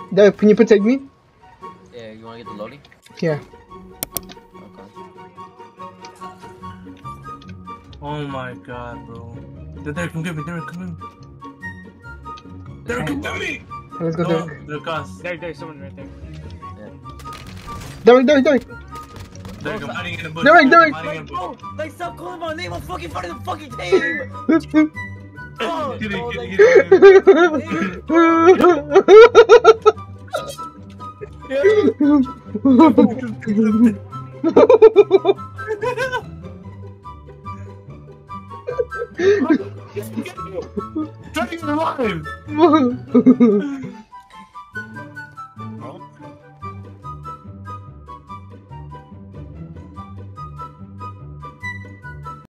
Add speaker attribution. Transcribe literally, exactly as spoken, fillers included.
Speaker 1: Derick, can you protect me?
Speaker 2: Yeah, you wanna get the loading?
Speaker 1: Yeah.
Speaker 2: Okay.
Speaker 3: Oh my god, bro. Derick, come get me. Derick, come get me. Derick, come get me.
Speaker 1: Let's go,
Speaker 3: No,
Speaker 1: Derick.
Speaker 3: Lucas.
Speaker 4: There, there's someone right there.
Speaker 1: Derick, Derick, Derick.
Speaker 3: Derick, I'm hiding in the bush.
Speaker 1: Derick, Derick.
Speaker 3: I'm hiding in the bush.
Speaker 4: Like, bro, like, stop calling my name. I'm fucking part of the fucking team. Oh,
Speaker 3: Get it,
Speaker 4: oh,
Speaker 3: get
Speaker 4: like,
Speaker 3: it, get it. Try to get alive!